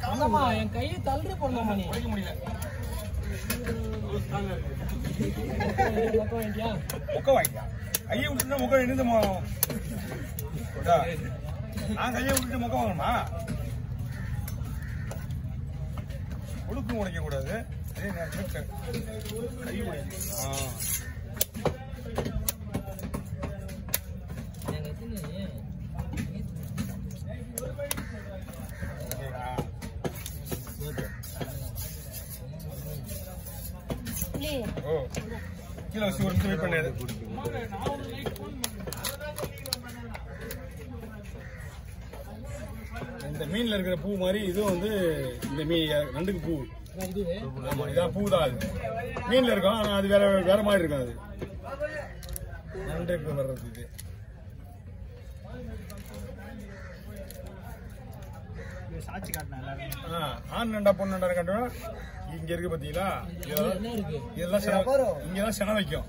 ஆமா என் கையை தள்ளி போடணுமா நீ உடைக்க முடியல முக்க வாங்கியா கையை விட்டுனா முக்க என்னதுமா நான் கையை விட்டுட்டு முக்க வாங்கணுமா உடுக்கும் உடைக்க கூடாது அதே நேரத்தில் கை உடைக்கணும் ஓ கீழே வச்சு ஒரு நிமிஷம் வெயிட் பண்ணாது இந்த மீன்ல இருக்கிற பூ மாதிரி இதுவும் வந்து இந்த மீன் நண்டுக்கு பூ ஆமா இதான் பூ தான் அது மீன்ல இருக்கும் ஆனா அது வேற வேற மாதிரி இருக்கும் அது நண்டுக்கு வர்றது இது சாட்சி காட்டினா ஆண் நண்டா பொண்ணு நண்டா காட்டுனா இங்க இருக்கு பாத்தீங்களா இதெல்லாம் இங்கதான் செனை வைக்கும்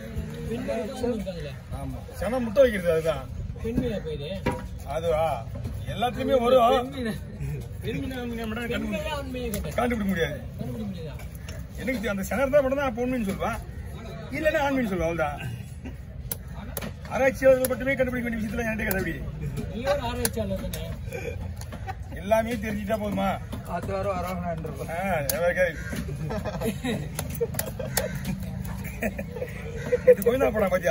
ஆமா செனை முட்டை வைக்கிறது அதுதான் அதுவா எல்லாத்துலயுமே வரும் கண்டுபிடிக்க முடியாது எனக்கு அந்த செனை தான் மட்டும் தான் பொண்ணுன்னு சொல்லுவான் இல்லன்னா ஆண்மைன்னு சொல்லுவான் அவ்வளவுதான் ஆராய்ச்சியாளர்கள் மட்டுமே கண்டுபிடிக்க வேண்டிய விஷயத்துல என்கிட்ட கண்டுபிடி எல்லாமே தெரிஞ்சுட்டா போதுமா இது கோயிந்தா போடா பாத்தியா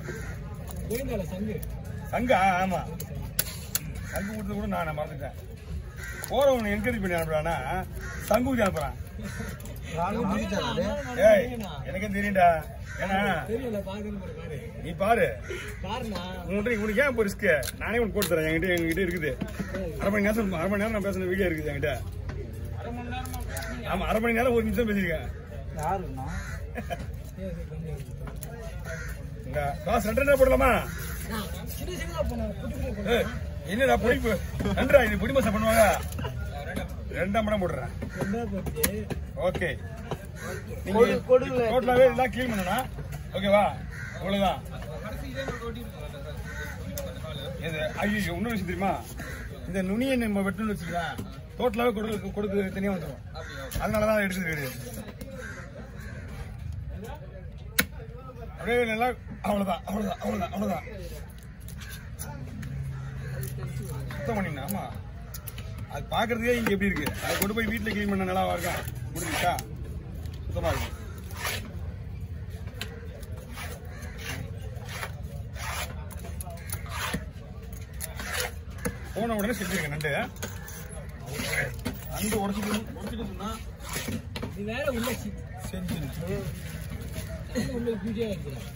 சங்கா ஆமா சங்கு கொடுத்து கூட நான் மறந்துட்டேன் போறவனை என்கரேஜ் பண்ணி அனுப்புறானா சங்கு ஊதி அனுப்புறான் எனக்கே தெரியும்டா ஏன்னா நீ பாரு உனக்கு ஏன் ரிஸ்க் நானே உனக்கு போட்டு தரேன் என்கிட்ட இருக்குது அரை மணி நேரம் நான் பேசுன வீடியோ இருக்குது என்கிட்ட ஆமா அரை மணி நேரம் ஒரு நிமிஷம் பேசிருக்கேன் காசு 2 போடலாமா என்னடா பொடிப்பு நன்றா இது பொடி மசா பண்ணுவாங்க 2 மடம் போடுறேன் ஓகே டோட்டலாவே எல்லாம் கிளீன் பண்ணணும் ஓகேவா அவ்வளவுதான் ஐயோ இன்னொரு விஷயம் தெரியுமா இந்த நுனியை நம்ம வெட்டணும்னு வச்சுக்கலாம் டோட்டலாவே கொடுக்க தனியா வந்துடும் அதனாலதான் எடுக்கிறது கிடையாது அப்படியே நல்லா அவ்வளவுதான் சுத்தம் பண்ணினா ஆமா அது பாக்குறதுக்கே இங்க எப்படி இருக்கு அதை கொண்டு போய் வீட்டுல கிளீன் பண்ண நல்லா இருக்கா முடிஞ்சுட்டா சுத்தமா இருக்கு போன உடனே செஞ்சிருக்கேன் நண்டு உடச்சுட்டு சொன்னா இது வேற உள்ள செஞ்சு உள்ள வீடியோ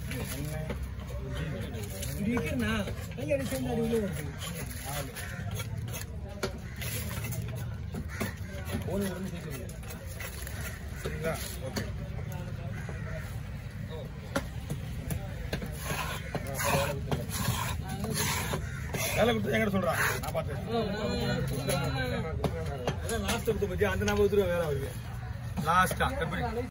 இருக்குண்ணா கையை சேர்ந்து அது உள்ள வருது போன உடனே செஞ்சிருக்கேன் சரிங்களா ஓகே வேலை கொடுத்து எங்கிட்ட சொல்றான் நான் பார்த்தேன் லாஸ்ட் கொடுத்த பத்தி அந்த நான் ஒத்துருவேன் வேற அவருக்கு லாஸ்டா